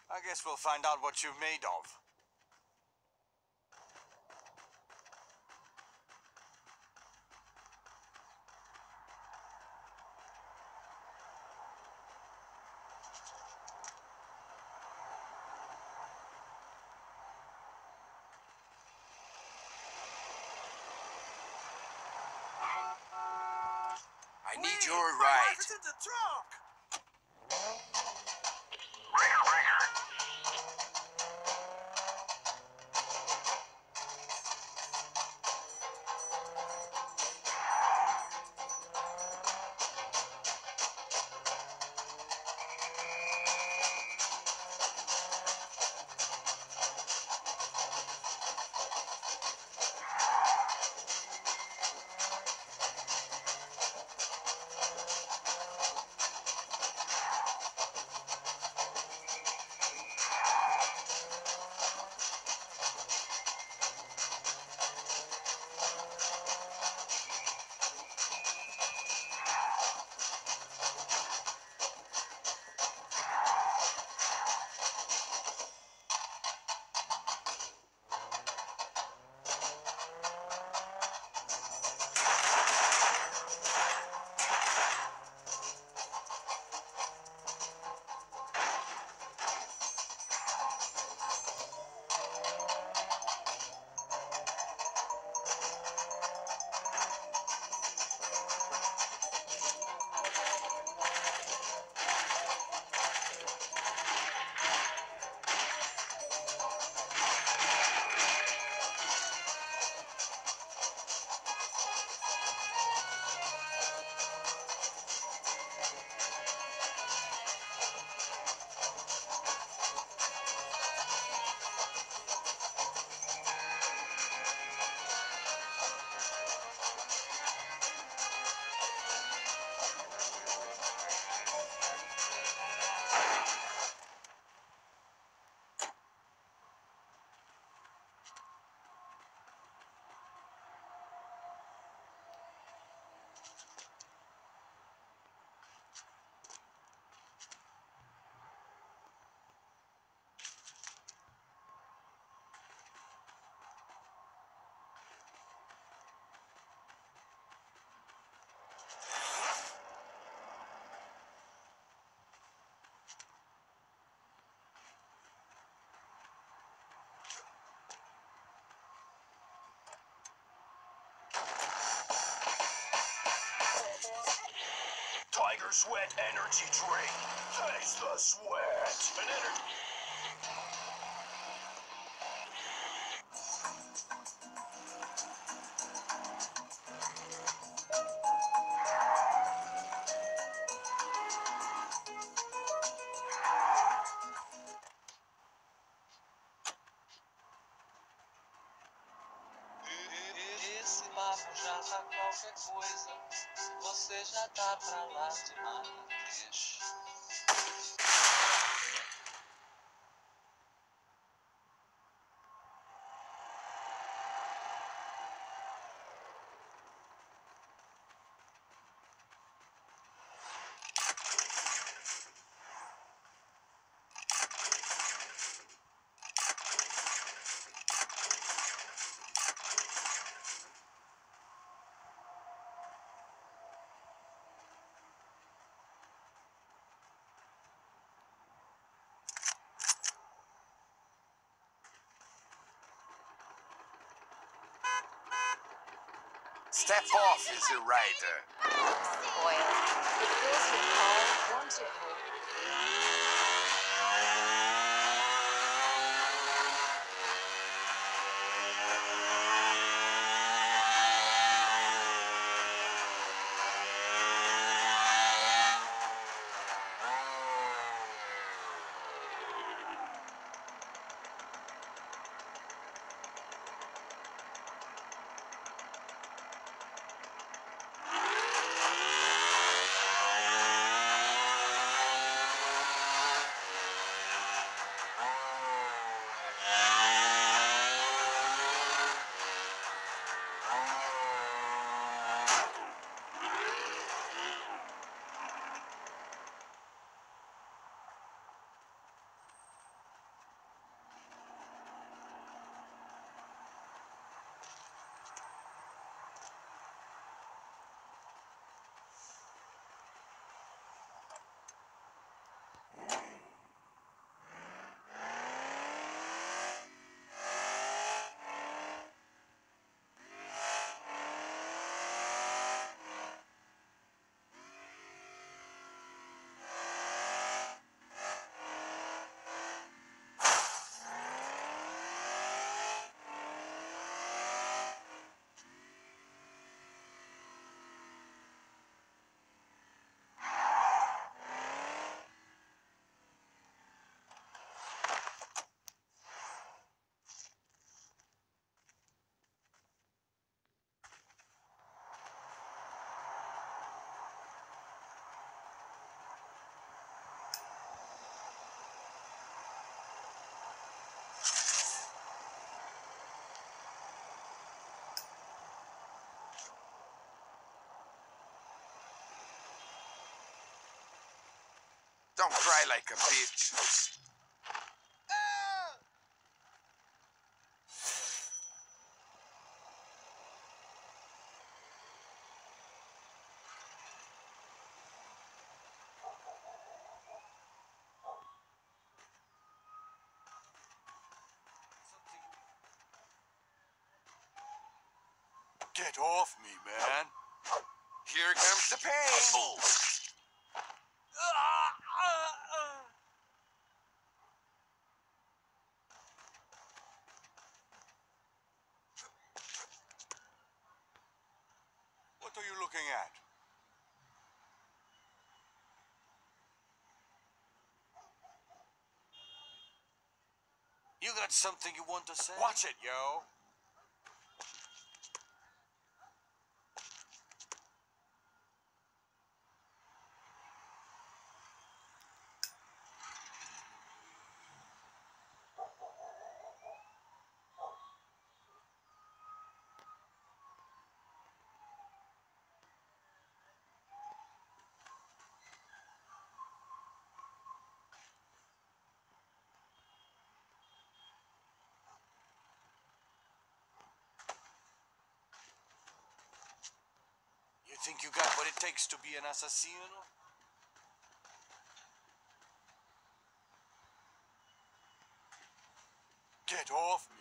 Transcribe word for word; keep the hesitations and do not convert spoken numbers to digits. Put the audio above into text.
I guess we'll find out what you're made of. I need your ride. It's in the trunk! Tiger Sweat Energy Drink. Taste the sweat. An energy. Esse mapa já tá qualquer coisa. Você já tá pra lá de Marrakech. Step off, Easy Rider. Oil. It fills your car, warms your home. Don't cry like a bitch. Get off me, man. Here comes the pain. What are you looking at? You got something you want to say? Watch it, yo. You think you got what it takes to be an assassino? Get off